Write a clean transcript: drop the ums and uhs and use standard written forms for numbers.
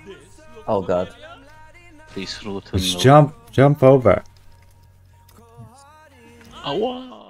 Oh god. Please root Just jump over. Oh, wow.